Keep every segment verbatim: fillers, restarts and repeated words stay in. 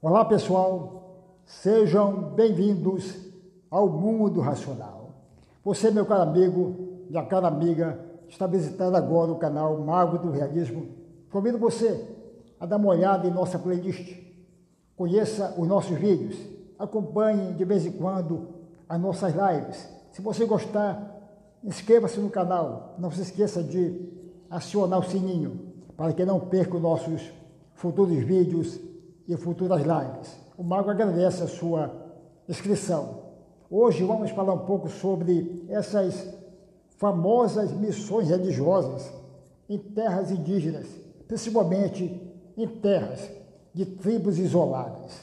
Olá pessoal, sejam bem-vindos ao Mundo Racional. Você, meu caro amigo e a cara amiga, está visitando agora o canal Mago do Realismo. Convido você a dar uma olhada em nossa playlist, conheça os nossos vídeos, acompanhe de vez em quando as nossas lives. Se você gostar, inscreva-se no canal, não se esqueça de acionar o sininho para que não perca os nossos futuros vídeos e futuras lives. O Mago agradece a sua inscrição. Hoje vamos falar um pouco sobre essas famosas missões religiosas em terras indígenas, principalmente em terras de tribos isoladas.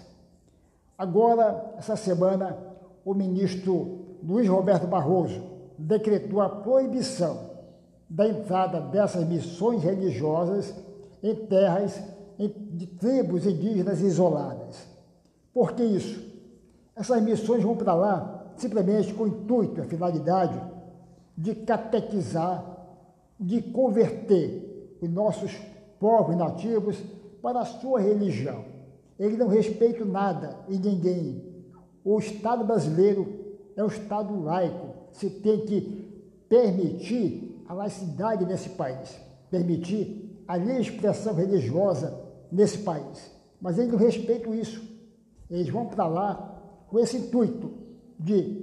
Agora, essa semana, o ministro Luiz Roberto Barroso decretou a proibição da entrada dessas missões religiosas em terras de tribos indígenas isoladas. Por que isso? Essas missões vão para lá simplesmente com o intuito, a finalidade de catequizar, de converter os nossos povos nativos para a sua religião. Eles não respeitam nada e ninguém. O Estado brasileiro é um Estado laico. Se tem que permitir a laicidade nesse país, permitir a livre expressão religiosa nesse país. Mas eles não respeitam isso. Eles vão para lá com esse intuito de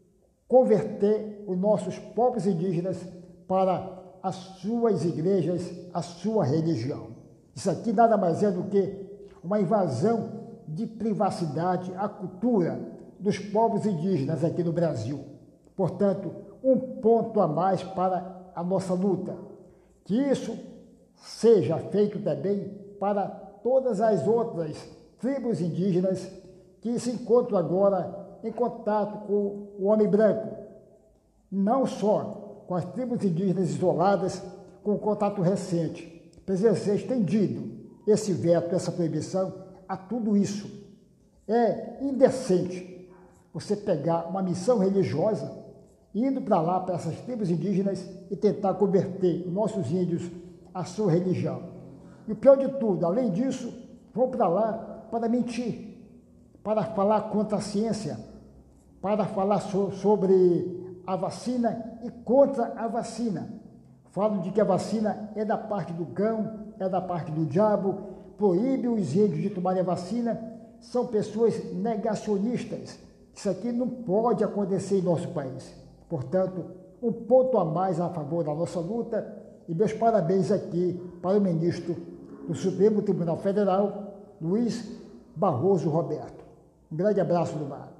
converter os nossos povos indígenas para as suas igrejas, a sua religião. Isso aqui nada mais é do que uma invasão de privacidade à cultura dos povos indígenas aqui no Brasil. Portanto, um ponto a mais para a nossa luta. Que isso seja feito também para todas as outras tribos indígenas que se encontram agora em contato com o homem branco. Não só com as tribos indígenas isoladas, com contato recente. Precisa ser estendido esse veto, essa proibição a tudo isso. É indecente você pegar uma missão religiosa, indo para lá, para essas tribos indígenas, e tentar converter os nossos índios à sua religião. E o pior de tudo, além disso, vão para lá para mentir, para falar contra a ciência, para falar so, sobre a vacina e contra a vacina. Falam de que a vacina é da parte do cão, é da parte do diabo, proíbe os índios de tomarem a vacina, são pessoas negacionistas. Isso aqui não pode acontecer em nosso país. Portanto, um ponto a mais a favor da nossa luta, e meus parabéns aqui para o ministro do Supremo Tribunal Federal, Luiz Barroso Roberto. Um grande abraço do Mago.